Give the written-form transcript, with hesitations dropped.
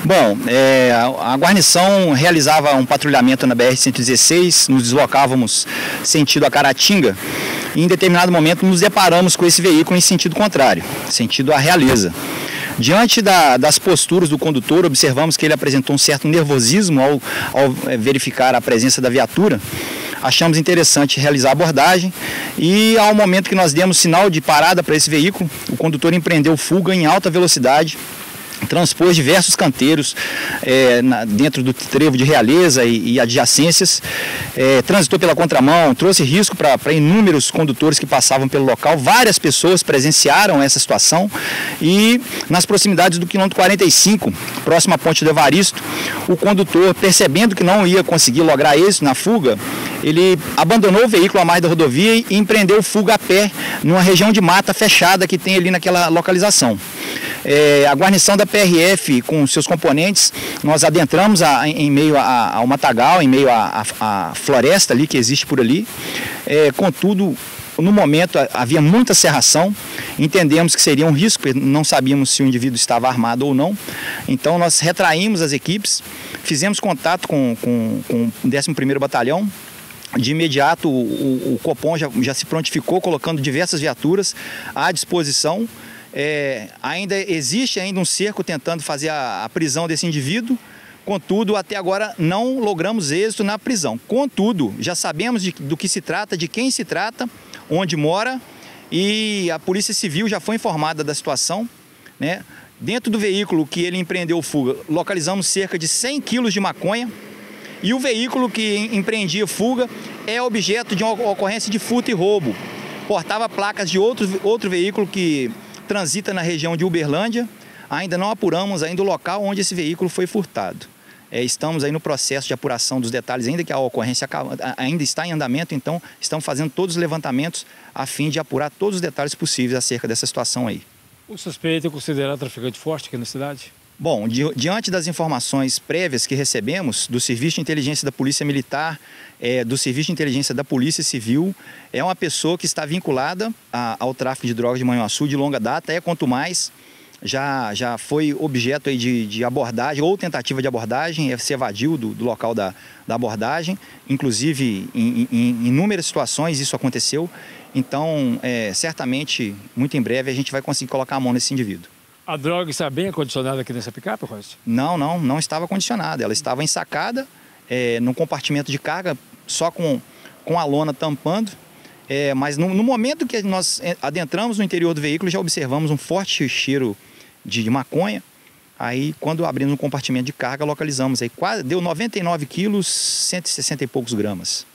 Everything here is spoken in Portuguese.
Bom, a guarnição realizava um patrulhamento na BR-116, nos deslocávamos sentido a Caratinga e em determinado momento nos deparamos com esse veículo em sentido contrário, sentido a Realeza. Diante das posturas do condutor, observamos que ele apresentou um certo nervosismo ao verificar a presença da viatura. Achamos interessante realizar a abordagem e ao momento que nós demos sinal de parada para esse veículo, o condutor empreendeu fuga em alta velocidade, transpôs diversos canteiros dentro do trevo de Realeza e adjacências, transitou pela contramão, trouxe risco para inúmeros condutores que passavam pelo local. Várias pessoas presenciaram essa situação e nas proximidades do quilômetro 45, próximo à Ponte do Evaristo, o condutor, percebendo que não ia conseguir lograr êxito na fuga, ele abandonou o veículo à margem da rodovia e empreendeu fuga a pé numa região de mata fechada que tem ali naquela localização. A guarnição da PRF com seus componentes, nós adentramos em meio ao matagal, em meio à floresta ali que existe por ali. Contudo, no momento havia muita cerração, entendemos que seria um risco, não sabíamos se o indivíduo estava armado ou não. Então nós retraímos as equipes, fizemos contato com o 11º Batalhão. De imediato o Copom já se prontificou, colocando diversas viaturas à disposição. Ainda existe um cerco tentando fazer a prisão desse indivíduo, contudo, até agora não logramos êxito na prisão. Contudo, já sabemos do que se trata, de quem se trata, onde mora, e a Polícia Civil já foi informada da situação, né? Dentro do veículo que ele empreendeu fuga, localizamos cerca de 100 quilos de maconha, e o veículo que empreendia fuga é objeto de uma ocorrência de furto e roubo. Portava placas de outro veículo que transita na região de Uberlândia. Ainda não apuramos ainda o local onde esse veículo foi furtado. Estamos aí no processo de apuração dos detalhes, ainda que a ocorrência ainda está em andamento, então estamos fazendo todos os levantamentos a fim de apurar todos os detalhes possíveis acerca dessa situação aí. O suspeito é considerado traficante forte aqui na cidade? Bom, diante das informações prévias que recebemos do Serviço de Inteligência da Polícia Militar, do Serviço de Inteligência da Polícia Civil, é uma pessoa que está vinculada ao tráfico de drogas de Manhuaçu de longa data, quanto mais já foi objeto aí de abordagem ou tentativa de abordagem, se evadiu do local da abordagem, inclusive em inúmeras situações isso aconteceu, então certamente, muito em breve, a gente vai conseguir colocar a mão nesse indivíduo. A droga está bem acondicionada aqui nessa picape, Royce? Não estava acondicionada. Ela estava ensacada num compartimento de carga, só com a lona tampando. Mas no momento que nós adentramos no interior do veículo, já observamos um forte cheiro de maconha. Aí, quando abrimos um compartimento de carga, localizamos. Aí, deu 99 quilos, 160 e poucos gramas.